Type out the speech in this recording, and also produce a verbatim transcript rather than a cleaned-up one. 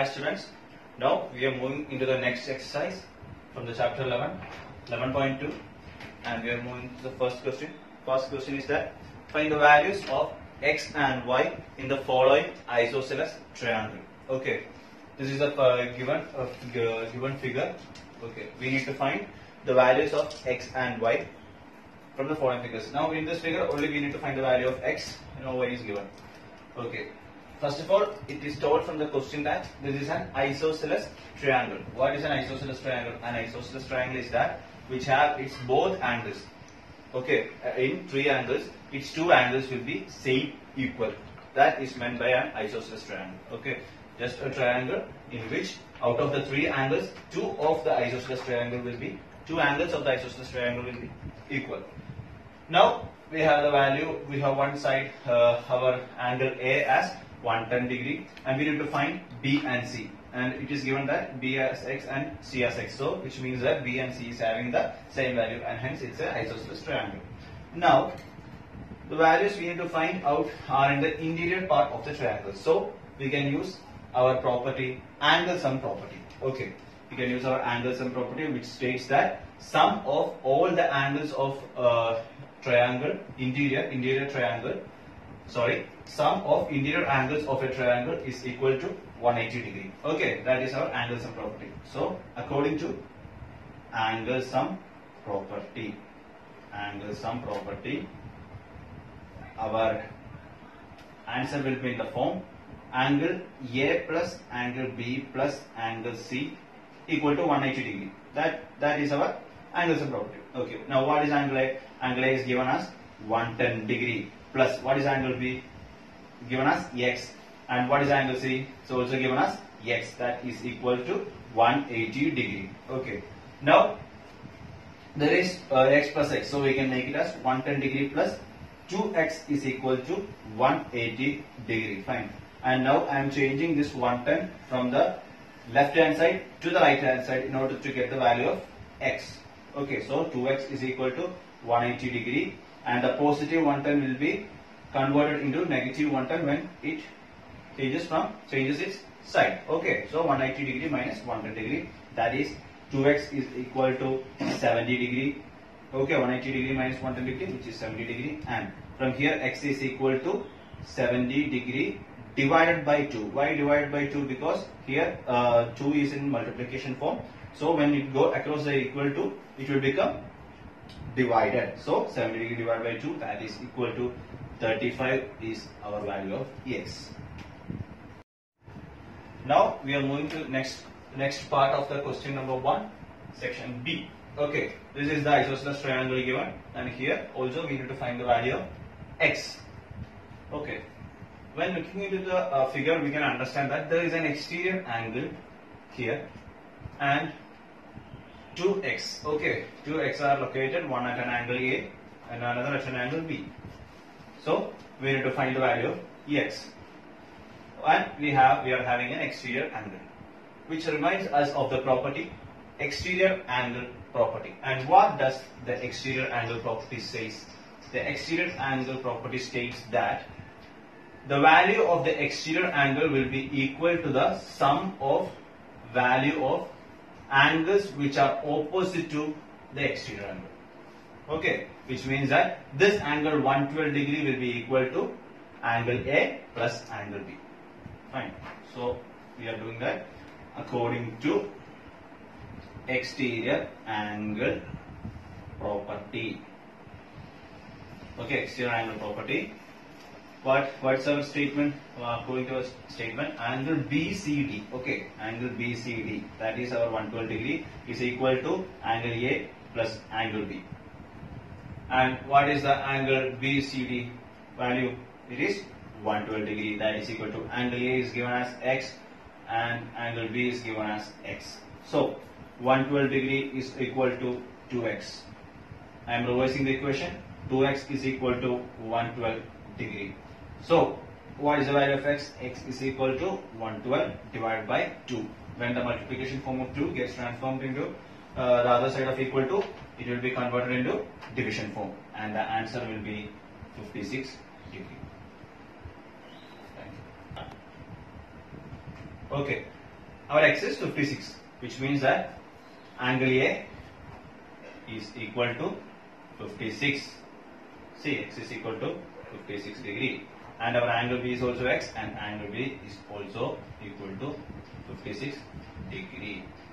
Hi students, now we are moving into the next exercise from the chapter eleven, eleven point two, and we are moving to the first question. First question is that find the values of x and y in the following isosceles triangle. Okay, this is a uh, given uh, given figure. Okay, we need to find the values of x and y from the following figures. Now in this figure only we need to find the value of x and y is given. Okay. First of all, it is told from the question that this is an isosceles triangle. What is an isosceles triangle? An isosceles triangle is that which have its both angles. Okay, in three angles, its two angles will be same equal. That is meant by an isosceles triangle. Okay, just a triangle in which out of the three angles, two of the isosceles triangle will be two angles of the isosceles triangle will be equal. Now we have the value. We have one side uh, our angle A as one hundred ten degree, and we need to find B and C, and it is given that B as x and C as x, so which means that B and C is having the same value, and hence it's an isosceles triangle. Now the values we need to find out are in the interior part of the triangle, so we can use our property angle sum property. Okay, we can use our angle sum property, which states that sum of all the angles of uh, triangle interior interior triangle sorry sum of interior angles of a triangle is equal to one hundred eighty degree. Okay, that is our angle sum property. So according to angle sum property angle sum property our answer will be in the form angle A plus angle B plus angle C equal to one hundred eighty degree. That that is our angle sum property. Okay, now what is angle A? Angle A is given as one hundred ten degree plus what is angle B? Given as x, and what is angle C? So also given as x, that is equal to one hundred eighty degree. Okay, now there is uh, x plus x, so we can make it as one hundred ten degree plus two x is equal to one hundred eighty degree. Fine. And now I am changing this one hundred ten from the left hand side to the right hand side in order to get the value of x. Okay, so two x is equal to one hundred eighty degree, and the positive one hundred ten will be converted into negative one hundred ten when it changes from changes its side. Okay, so one hundred eighty degree minus one hundred degree, that is two x is equal to seventy degree. Okay, one hundred eighty degree minus one hundred degree, which is seventy degree, and from here x is equal to seventy degree divided by two. Why divided by two? Because here uh, two is in multiplication form, so when it go across the equal to, it will become divided. So seventy degree divided by two, that is equal to thirty-five is our value of x. Now we are moving to next next part of the question number one, section B. Okay, this is the isosceles triangle given, and here also we need to find the value of x. Okay, when looking into the uh, figure, we can understand that there is an exterior angle here and two x. Okay, two x are located, one at an angle A and another at an angle B. So we need to find the value of x, and we have we are having an exterior angle, which reminds us of the property exterior angle property. And what does the exterior angle property says? The exterior angle property states that the value of the exterior angle will be equal to the sum of value of angles which are opposite to the exterior angle. Okay, which means that this angle one hundred twelve degree will be equal to angle A plus angle B. Fine. So we are doing that according to exterior angle property. Okay, exterior angle property. What what's our statement? Uh, according to our statement, angle B C D. Okay, angle B C D, that is our one hundred twelve degree, is equal to angle A plus angle B. And what is the angle B C D value? It is one hundred twelve degree, that is equal to angle A is given as x and angle B is given as x. So one hundred twelve degree is equal to two x. I am reversing the equation. two x is equal to one hundred twelve degree. So what is the value of x? X is equal to one hundred twelve divided by two. When the multiplication form of two gets transformed into uh, the other side of equal to, it will be converted into division form, and the answer will be fifty-six degree. Okay. our x is fifty-six, which means that angle A is equal to fifty-six. See, x is equal to fifty-six degree, and our angle B is also x, and angle B is also equal to fifty-six degree.